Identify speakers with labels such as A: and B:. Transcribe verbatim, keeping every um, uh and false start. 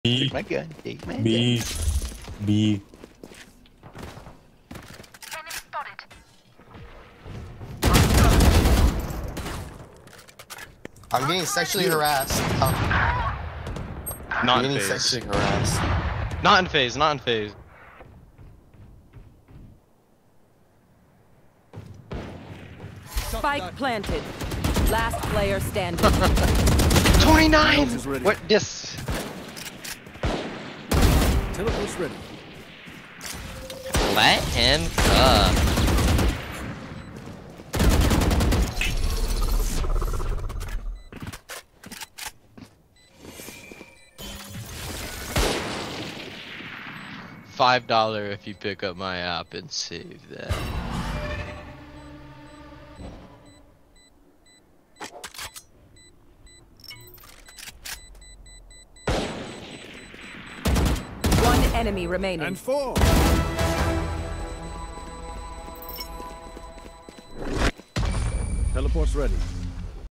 A: B.
B: Take my gun. Take my
A: B.
B: gun.
A: B.
C: I'm getting sexually harassed. Oh.
D: Not
C: I'm
D: in
C: getting
D: phase.
C: sexually harassed.
D: Not in phase. Not in phase.
E: Spike planted. Last player standing.
D: twenty-nine. What this?
F: Teleport's ready.
D: Let him cook. Five dollar if you pick up my app and save that.
E: One enemy remaining.
F: And four. Teleport's ready.